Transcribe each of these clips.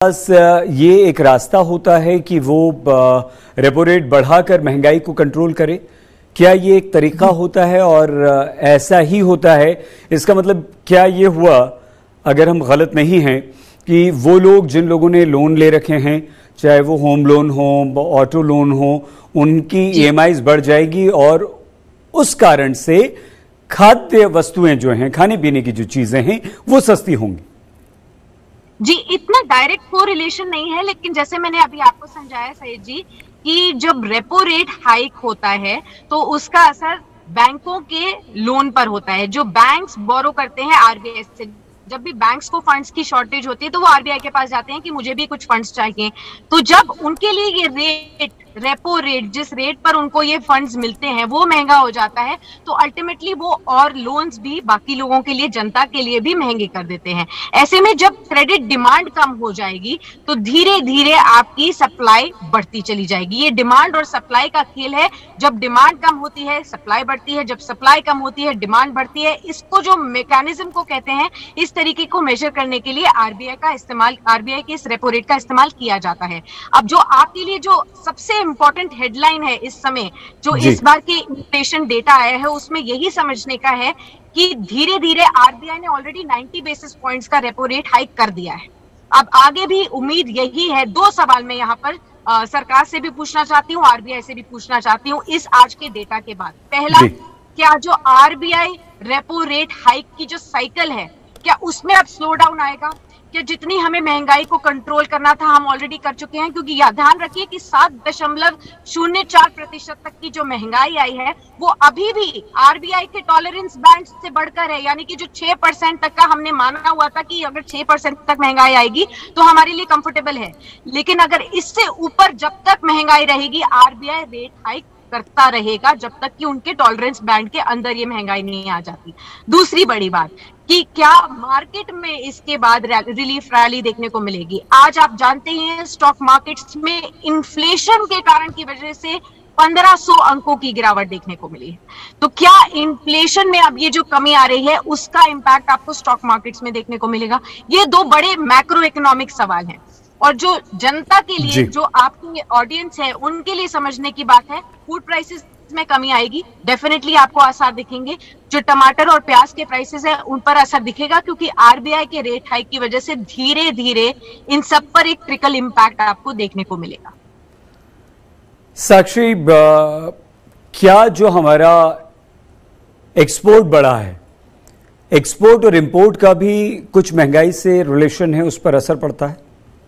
पास ये एक रास्ता होता है कि वो रेपो रेट बढ़ाकर महंगाई को कंट्रोल करे? क्या ये एक तरीका होता है और ऐसा ही होता है? इसका मतलब क्या ये हुआ, अगर हम गलत नहीं हैं, कि वो लोग जिन लोगों ने लोन ले रखे हैं, चाहे वो होम लोन हो, ऑटो लोन हो, उनकी ईएमआईज बढ़ जाएगी और उस कारण से खाद्य वस्तुएं जो हैं, खाने पीने की जो चीजें हैं, वो सस्ती होंगी? जी, इतना डायरेक्ट कोरिलेशन नहीं है, लेकिन जैसे मैंने अभी आपको समझाया सैयद जी कि जब रेपो रेट हाइक होता है तो उसका असर बैंकों के लोन पर होता है। जो बैंक्स बोरो करते हैं आरबीआई से, जब भी बैंक्स को फंड्स की शॉर्टेज होती है तो वो आरबीआई के पास जाते हैं कि मुझे भी कुछ फंड्स चाहिए। तो जब उनके लिए ये रेट, रेपो रेट, जिस रेट पर उनको ये फंड्स मिलते हैं वो महंगा हो जाता है, तो अल्टीमेटली वो और लोन्स भी बाकी लोगों के लिए, जनता के लिए भी महंगे कर देते हैं। ऐसे में जब क्रेडिट डिमांड कम हो जाएगी तो धीरे धीरे आपकी सप्लाई बढ़ती चली जाएगी। ये डिमांड और सप्लाई का खेल है। जब डिमांड कम होती है सप्लाई बढ़ती है, जब सप्लाई कम होती है डिमांड बढ़ती है। इसको जो मैकेनिज्म को कहते हैं, इस तरीके को मेजर करने के लिए आरबीआई के इस रेपो रेट का इस्तेमाल किया जाता है। अब जो आपके लिए जो सबसे इंपॉर्टेंट हेडलाइन है इस समय, जो इस बार के इन्फ्लेशन डेटा आया है, उसमें यही समझने का है कि धीरे धीरे आरबीआई ने ऑलरेडी 90 बेसिस पॉइंट्स का रेपो रेट हाइक कर दिया है। अब आगे भी उम्मीद यही है। दो सवाल मैं यहाँ पर सरकार से भी पूछना चाहती हूँ, आरबीआई से भी पूछना चाहती हूँ इस आज के डेटा के बाद। पहला, क्या जो आरबीआई रेपो रेट हाइक की जो साइकिल है, क्या उसमें अब स्लो डाउन आएगा? कि जितनी हमें महंगाई को कंट्रोल करना था हम ऑलरेडी कर चुके हैं, क्योंकि ध्यान रखिए कि 7.04% तक की जो महंगाई आई है वो अभी भी आरबीआई के टॉलरेंस बैंड से बढ़कर है। यानी कि जो 6% तक का हमने माना हुआ था कि अगर 6% तक महंगाई आएगी तो हमारे लिए कंफर्टेबल है, लेकिन अगर इससे ऊपर जब तक महंगाई रहेगी आरबीआई रेट हाइक करता रहेगा जब तक कि उनके टॉलरेंस बैंड के अंदर ये महंगाई नहीं आ जाती। दूसरी बड़ी बात कि क्या मार्केट में इसके बाद रिलीफ रैली देखने को मिलेगी? आज आप जानते हैं स्टॉक मार्केट्स में इन्फ्लेशन के कारण की वजह से 1500 अंकों की गिरावट देखने को मिली है। तो क्या इन्फ्लेशन में अब ये जो कमी आ रही है उसका इंपैक्ट आपको स्टॉक मार्केट्स में देखने को मिलेगा? ये दो बड़े मैक्रो इकोनॉमिक सवाल हैं और जो जनता के लिए, जो आपकी ऑडियंस है, उनके लिए समझने की बात है। फूड प्राइसेस में कमी आएगी, डेफिनेटली आपको असर दिखेंगे। जो टमाटर और प्याज के प्राइसेस है उन पर असर दिखेगा, क्योंकि आरबीआई के रेट हाइक की वजह से धीरे धीरे इन सब पर एक ट्रिकल इंपैक्ट आपको देखने को मिलेगा। साक्षी, क्या जो हमारा एक्सपोर्ट बढ़ा है, एक्सपोर्ट और इंपोर्ट का भी कुछ महंगाई से रिलेशन है, उस पर असर पड़ता है?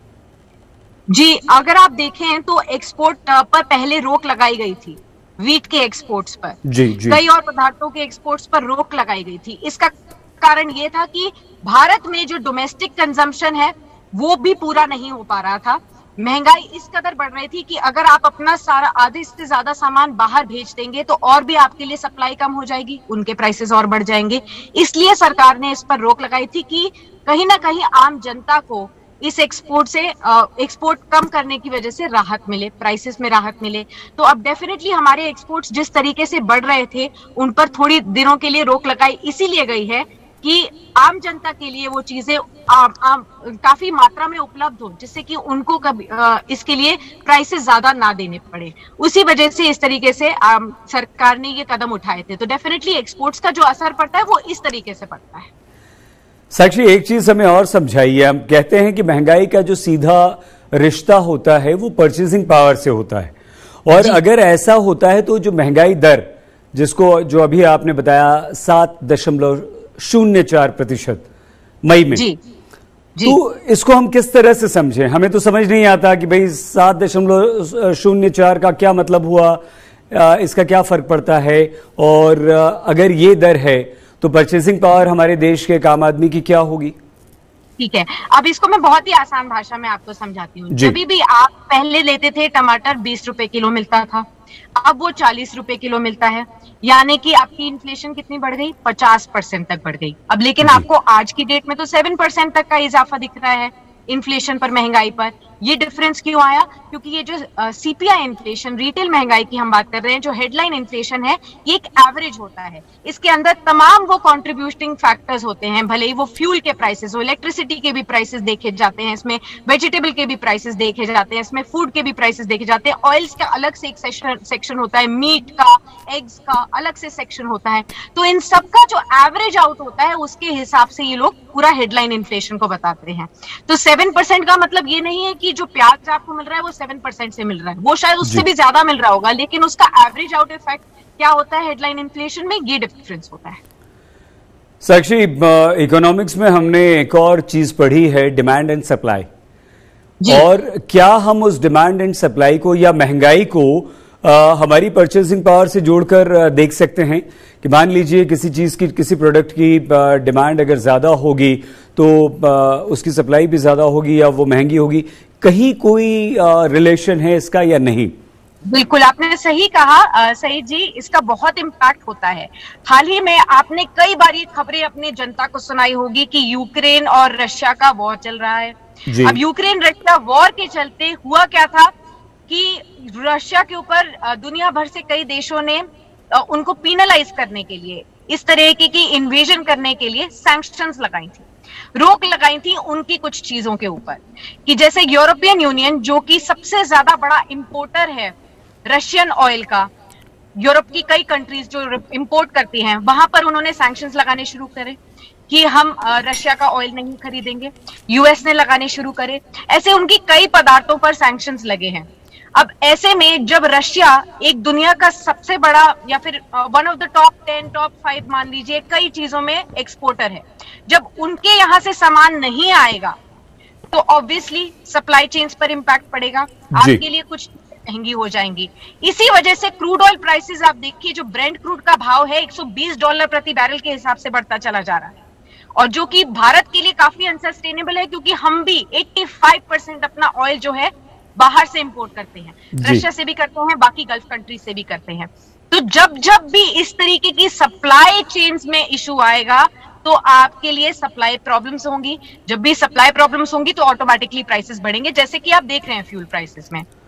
जी, अगर आप देखें तो एक्सपोर्ट पर पहले रोक लगाई गई थी, वीट के एक्सपोर्ट्स पर, कई और पदार्थों के एक्सपोर्ट्स पर रोक लगाई गई थी। इसका कारण यह था कि भारत में जो डोमेस्टिक कंजम्पशन है वो भी पूरा नहीं हो पा रहा था। महंगाई इस कदर बढ़ रही थी कि अगर आप अपना सारा आधे से ज्यादा सामान बाहर भेज देंगे तो और भी आपके लिए सप्लाई कम हो जाएगी, उनके प्राइसेस और बढ़ जाएंगे। इसलिए सरकार ने इस पर रोक लगाई थी कि कहीं ना कहीं आम जनता को इस एक्सपोर्ट कम करने की वजह से राहत मिले, प्राइसेस में राहत मिले। तो अब डेफिनेटली हमारे एक्सपोर्ट्स जिस तरीके से बढ़ रहे थे उन पर थोड़ी दिनों के लिए रोक लगाई इसीलिए गई है कि आम जनता के लिए वो चीजें काफी मात्रा में उपलब्ध हो, जिससे कि उनको कभी इसके लिए प्राइसेस ज्यादा ना देने पड़े। उसी वजह से इस तरीके से सरकार ने ये कदम उठाए थे। तो डेफिनेटली एक्सपोर्ट्स का जो असर पड़ता है वो इस तरीके से पड़ता है। साक्षी, एक चीज हमें और समझाइए। हम कहते हैं कि महंगाई का जो सीधा रिश्ता होता है वो परचेसिंग पावर से होता है, और अगर ऐसा होता है तो जो महंगाई दर, जिसको जो अभी आपने बताया 7.04% मई में, तो इसको हम किस तरह से समझें? हमें तो समझ नहीं आता कि भाई 7.04 का क्या मतलब हुआ, इसका क्या फर्क पड़ता है, और अगर ये दर है तो परचेसिंग पावर हमारे देश के आम आदमी की क्या होगी? ठीक है, अब इसको मैं बहुत ही आसान भाषा में आपको समझाती हूँ। जब भी आप पहले लेते थे टमाटर 20 रुपए किलो मिलता था, अब वो 40 रुपए किलो मिलता है, यानी कि आपकी इन्फ्लेशन कितनी बढ़ गई? 50% तक बढ़ गई। अब लेकिन आपको आज की डेट में तो 7% तक का इजाफा दिख रहा है। इन्फ्लेशन पर, महंगाई पर। ये डिफरेंस क्यों आया? क्योंकि ये जो सीपीआई इन्फ्लेशन, रिटेल महंगाई की हम बात कर रहे हैं, जो हेडलाइन इन्फ्लेशन है, ये एक एवरेज होता है। इसके अंदर तमाम वो कंट्रीब्यूटिंग फैक्टर्स होते हैं, भले ही वो फ्यूल के प्राइसेस हो, इलेक्ट्रिसिटी के भी प्राइसेस देखे जाते हैं इसमें, वेजिटेबल के भी प्राइसेस देखे जाते हैं इसमें, फूड के भी प्राइसेस देखे जाते हैं, ऑयल्स का अलग से एक सेक्शन होता है, मीट का, एग्स का अलग से सेक्शन होता है। तो इन सबका जो एवरेज आउट होता है, उसके हिसाब से ये लोग पूरा हेडलाइन इन्फ्लेशन को बताते हैं। तो 7% का मतलब ये नहीं है कि जो प्याज आपको मिल रहा है वो 7% से मिल रहा है, वो शायद उससे भी ज्यादा मिल रहा होगा, लेकिन उसका एवरेज आउट इफेक्ट क्या होता है हेडलाइन इन्फ्लेशन में, ये डिफरेंस होता है। साक्षी, इकोनॉमिक्स में हमने एक और चीज पढ़ी है, डिमांड एंड सप्लाई। और क्या हम उस डिमांड एंड सप्लाई को या महंगाई को हमारी परचेसिंग पावर से जोड़कर देख सकते हैं कि मान लीजिए किसी चीज की, किसी प्रोडक्ट की डिमांड अगर ज्यादा होगी तो उसकी सप्लाई भी ज्यादा होगी या वो महंगी होगी, कहीं कोई रिलेशन है इसका या नहीं? बिल्कुल, आपने सही कहा सईद जी, इसका बहुत इम्पैक्ट होता है। हाल ही में आपने कई बार ये खबरें अपनी जनता को सुनाई होगी कि यूक्रेन और रशिया का वॉर चल रहा है। अब यूक्रेन रशिया वॉर के चलते हुआ क्या था कि रशिया के ऊपर दुनिया भर से कई देशों ने उनको पीनलाइज करने के लिए, इस तरह की इन्वेजन करने के लिए सैंक्शंस लगाई थी, रोक लगाई थी उनकी कुछ चीजों के ऊपर। कि जैसे यूरोपियन यूनियन, जो कि सबसे ज्यादा बड़ा इंपोर्टर है रशियन ऑयल का, यूरोप की कई कंट्रीज जो इंपोर्ट करती हैं, वहां पर उन्होंने सैंक्शंस लगाने शुरू करे कि हम रशिया का ऑयल नहीं खरीदेंगे। यूएस ने लगाने शुरू करे, ऐसे उनकी कई पदार्थों पर सैंक्शंस लगे हैं। अब ऐसे में जब रशिया एक दुनिया का सबसे बड़ा या फिर one of the top 10, top 5 मान लीजिए कई चीजों में एक्सपोर्टर है, जब उनके यहां से सामान नहीं आएगा तो ऑब्वियसली सप्लाई चेन्स पर इंपैक्ट पड़ेगा, आपके लिए कुछ महंगी हो जाएंगी। इसी वजह से क्रूड ऑयल प्राइसेस आप देखिए, जो ब्रेंट क्रूड का भाव है $120 प्रति बैरल के हिसाब से बढ़ता चला जा रहा है, और जो कि भारत के लिए काफी अनसस्टेनेबल है, क्योंकि हम भी 85% अपना ऑयल जो है बाहर से इंपोर्ट करते हैं, रशिया से भी करते हैं, बाकी गल्फ कंट्रीज से भी करते हैं। तो जब भी इस तरीके की सप्लाई चेन्स में इशू आएगा तो आपके लिए सप्लाई प्रॉब्लम्स होंगी। जब भी सप्लाई प्रॉब्लम्स होंगी तो ऑटोमेटिकली प्राइसेस बढ़ेंगे, जैसे कि आप देख रहे हैं फ्यूल प्राइसेस में।